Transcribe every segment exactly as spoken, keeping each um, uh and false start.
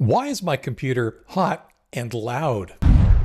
Why is my computer hot and loud?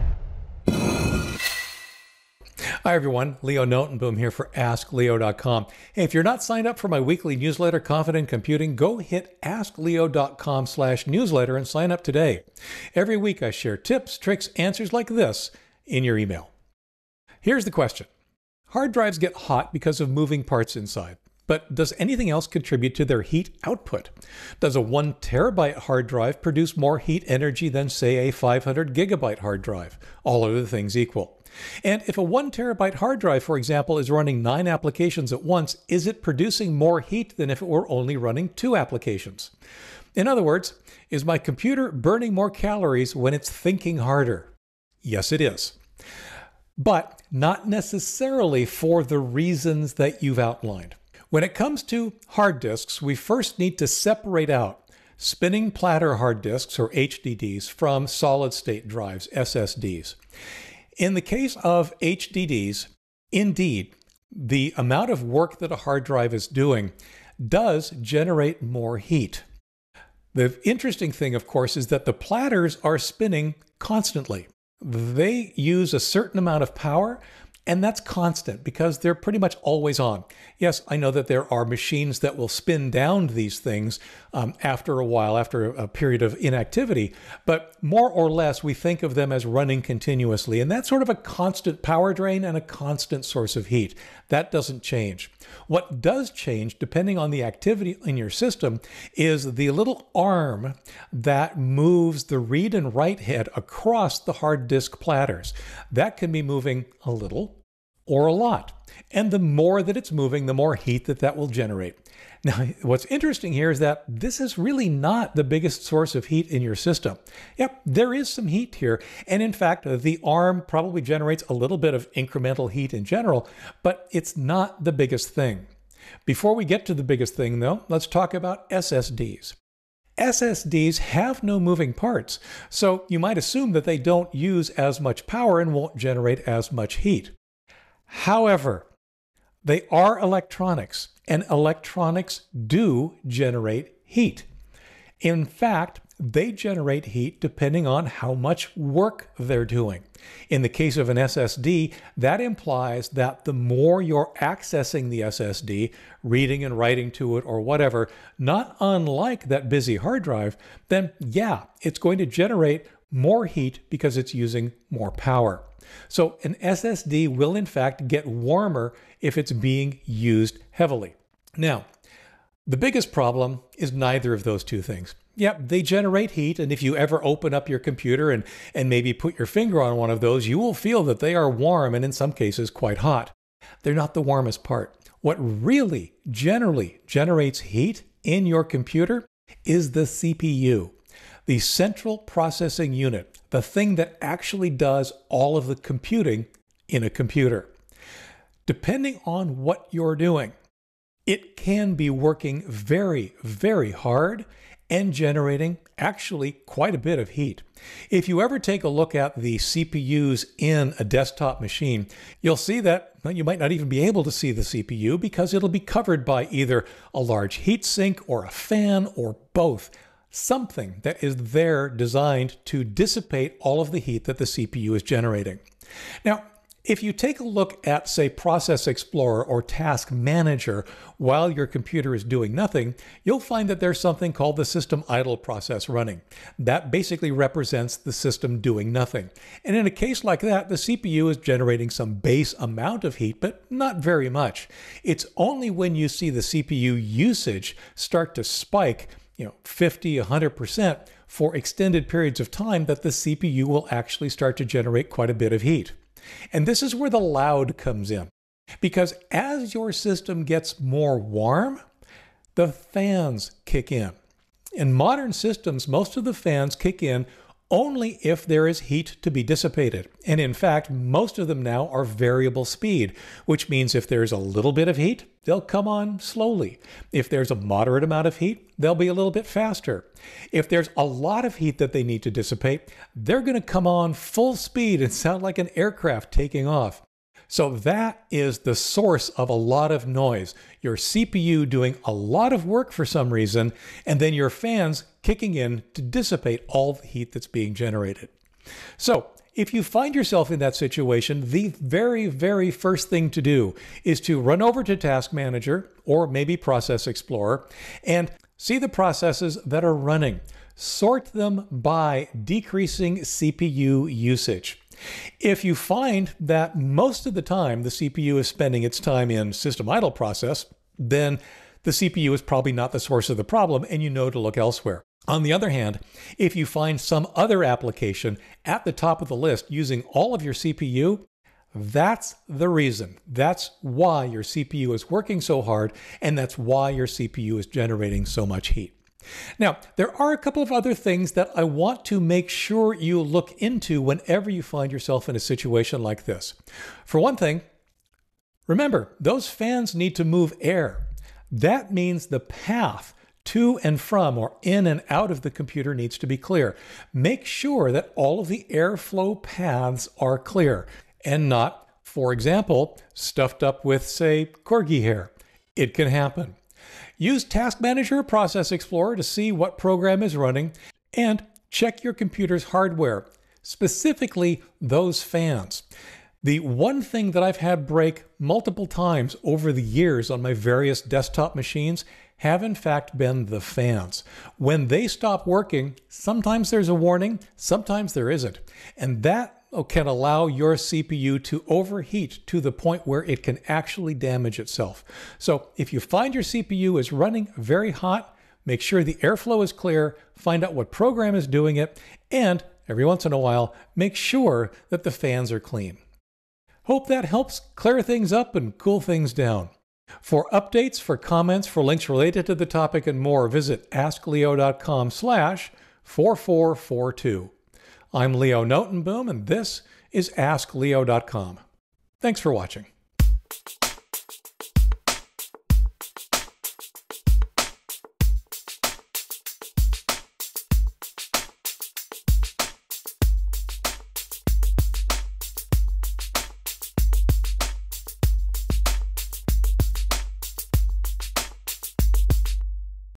Hi everyone, Leo Notenboom here for ask leo dot com. Hey, if you're not signed up for my weekly newsletter, Confident Computing, go hit ask leo dot com slash newsletter and sign up today. Every week I share tips, tricks, answers like this in your email. Here's the question. Hard drives get hot because of moving parts inside. But does anything else contribute to their heat output? Does a one terabyte hard drive produce more heat energy than, say, a five hundred gigabyte hard drive, all other things equal? And if a one terabyte hard drive, for example, is running nine applications at once, is it producing more heat than if it were only running two applications? In other words, is my computer burning more calories when it's thinking harder? Yes, it is. But not necessarily for the reasons that you've outlined. When it comes to hard disks, we first need to separate out spinning platter hard disks, or H D Ds, from solid-state drives, S S Ds. In the case of H D Ds, indeed, the amount of work that a hard drive is doing does generate more heat. The interesting thing, of course, is that the platters are spinning constantly. They use a certain amount of power, and that's constant because they're pretty much always on. Yes, I know that there are machines that will spin down these things um, after a while, after a period of inactivity, but more or less we think of them as running continuously. And that's sort of a constant power drain and a constant source of heat. That doesn't change. What does change, depending on the activity in your system, is the little arm that moves the read and write head across the hard disk platters. That can be moving a little or a lot. And the more that it's moving, the more heat that that will generate. Now, what's interesting here is that this is really not the biggest source of heat in your system. Yep, there is some heat here. And in fact, the arm probably generates a little bit of incremental heat in general, but it's not the biggest thing. Before we get to the biggest thing, though, let's talk about S S Ds. S S Ds have no moving parts, so you might assume that they don't use as much power and won't generate as much heat. However, they are electronics, and electronics do generate heat. In fact, they generate heat depending on how much work they're doing. In the case of an S S D, that implies that the more you're accessing the S S D, reading and writing to it or whatever, not unlike that busy hard drive, then yeah, it's going to generate more heat because it's using more power. So an S S D will in fact get warmer if it's being used heavily. Now, the biggest problem is neither of those two things. Yep, they generate heat, and if you ever open up your computer and, and maybe put your finger on one of those, you will feel that they are warm and in some cases quite hot. They're not the warmest part. What really generally generates heat in your computer is the C P U. The central processing unit, the thing that actually does all of the computing in a computer. Depending on what you're doing, it can be working very, very hard and generating actually quite a bit of heat. If you ever take a look at the C P Us in a desktop machine, you'll see that well, you might not even be able to see the C P U because it'll be covered by either a large heat sink or a fan or both. Something that is there designed to dissipate all of the heat that the C P U is generating. Now, if you take a look at, say, Process Explorer or Task Manager while your computer is doing nothing, you'll find that there's something called the system idle process running. That basically represents the system doing nothing. And in a case like that, the C P U is generating some base amount of heat, but not very much. It's only when you see the C P U usage start to spike, you know, fifty, one hundred percent for extended periods of time that the C P U will actually start to generate quite a bit of heat. And this is where the loud comes in. Because as your system gets more warm, the fans kick in. In modern systems, most of the fans kick in only if there is heat to be dissipated. And in fact, most of them now are variable speed, which means if there's a little bit of heat, they'll come on slowly. If there's a moderate amount of heat, they'll be a little bit faster. If there's a lot of heat that they need to dissipate, they're going to come on full speed and sound like an aircraft taking off. So that is the source of a lot of noise. Your C P U doing a lot of work for some reason, and then your fans kicking in to dissipate all the heat that's being generated. So if you find yourself in that situation, the very, very first thing to do is to run over to Task Manager or maybe Process Explorer and see the processes that are running. Sort them by decreasing C P U usage. If you find that most of the time the C P U is spending its time in system idle process, then the C P U is probably not the source of the problem and you know to look elsewhere. On the other hand, if you find some other application at the top of the list using all of your C P U, that's the reason. That's why your C P U is working so hard, and that's why your C P U is generating so much heat. Now, there are a couple of other things that I want to make sure you look into whenever you find yourself in a situation like this. For one thing, remember, those fans need to move air. That means the path to and from or in and out of the computer needs to be clear. Make sure that all of the airflow paths are clear and not, for example, stuffed up with, say, corgi hair. It can happen. Use Task Manager or Process Explorer to see what program is running and check your computer's hardware, specifically those fans. The one thing that I've had break multiple times over the years on my various desktop machines have in fact been the fans. When they stop working, sometimes there's a warning, sometimes there isn't. And that can allow your C P U to overheat to the point where it can actually damage itself. So if you find your C P U is running very hot, make sure the airflow is clear, find out what program is doing it, and every once in a while, make sure that the fans are clean. Hope that helps clear things up and cool things down. For updates, for comments, for links related to the topic and more, visit ask leo dot com slash four four four two. I'm Leo Notenboom, and this is ask leo dot com. Thanks for watching.